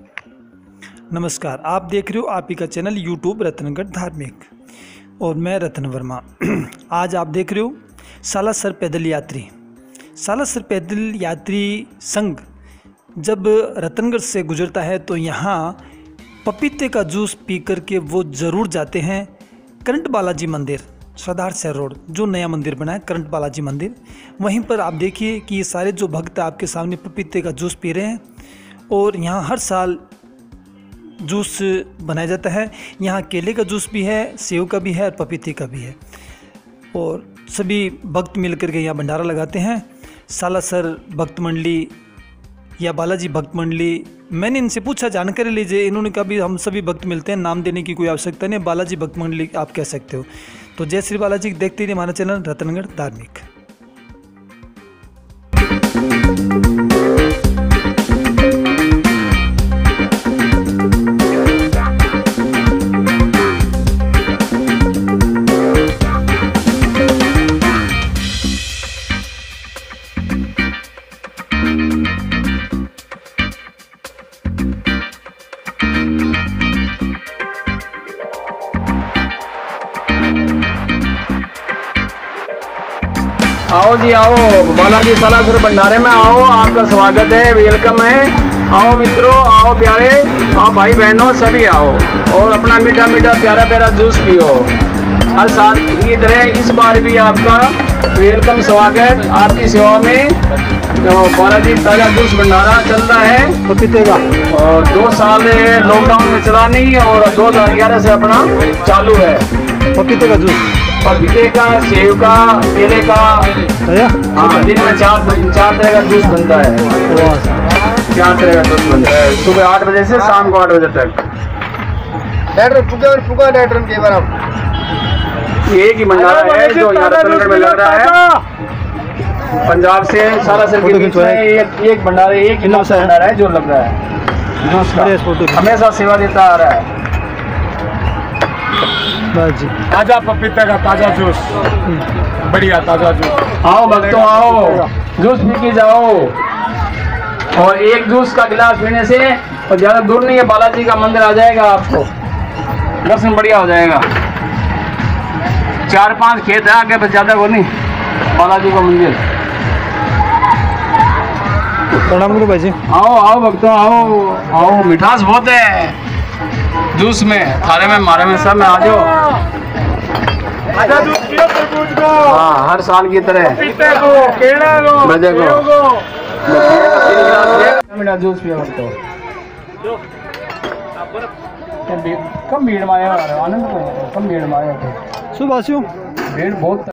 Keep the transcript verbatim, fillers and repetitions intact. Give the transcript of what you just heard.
नमस्कार, आप देख रहे हो आप ही का चैनल यूट्यूब रतनगढ़ धार्मिक और मैं रतन वर्मा। आज आप देख रहे हो सालासर पैदल यात्री। सालासर पैदल यात्री संघ जब रतनगढ़ से गुजरता है तो यहाँ पपीते का जूस पी कर के वो ज़रूर जाते हैं करंट बालाजी मंदिर, सरदार शहर रोड, जो नया मंदिर बना है करंट बालाजी मंदिर। वहीं पर आप देखिए कि ये सारे जो भक्त आपके सामने पपीते का जूस पी रहे हैं और यहाँ हर साल जूस बनाया जाता है। यहाँ केले का जूस भी है, सेव का भी है और पपीते का भी है और सभी भक्त मिलकर के यहाँ भंडारा लगाते हैं। सालासर भक्त मंडली या बालाजी भक्त मंडली, मैंने इनसे पूछा जानकारी लीजिए, इन्होंने कहा भी हम सभी भक्त मिलते हैं, नाम देने की कोई आवश्यकता नहीं, बालाजी भक्त मंडली आप कह सकते हो। तो जय श्री बालाजी, देखते रहिए हमारा चैनल रतनगढ़ धार्मिक। आओ जी आओ, बालाजी सालासर भंडारे में आओ, आपका स्वागत है, वेलकम है। आओ मित्रों, आओ प्यारे, आओ भाई बहनों, सभी आओ और अपना मीठा मीठा प्यारा प्यारा जूस पियो। हर साल की तरह इस बार भी आपका वेलकम स्वागत, आपकी सेवा में। तो बालाजी ताजा जूस भंडारा चल रहा है पपीते का और दो साल लॉकडाउन में चला नहीं और दो हजार ग्यारह से अपना चालू है पपीते का जूस, पपीते का, सेव का, केले का। हाँ, दिन में चार चार तरह का जूस बनता है, चार तरह का जूस बनता है, सुबह आठ बजे से शाम को आठ बजे तक। एक ही भंडारा है जो यहाँ रतनगढ़ में लग रहा है। पंजाब से सालासर के बीच में एक एक भंडारा, एक ही भंडारा है जो लग रहा है, जूस का हमेशा सेवा देता आ रहा है। ताजा पपीते का ताजा जूस, बढ़िया ताजा जूस। आओ भक्तों आओ, जूस पी के जाओ और एक जूस का गिलास पीने से और ज्यादा दूर नहीं है, बालाजी का मंदिर आ जाएगा, आपको दर्शन बढ़िया हो जाएगा। चार पांच खेत है आगे, बस ज्यादा को नहीं, बालाजी का मंदिर। प्रणाम करो भाई जी। आओ आओ भक्तों आओ आओ, मिठास बहुत है जूस में, थारे में, मारे में, सब में आ जाओ। ताजा जूस पियो तरबूज को। हाँ, हर साल की तरह पपीते को, केले को, बजे को, सेव को। मेरा जूस पियो तो कम भीड़ में आया, आनंद को कम भीड़ में आया, सुबह भीड़ बहुत।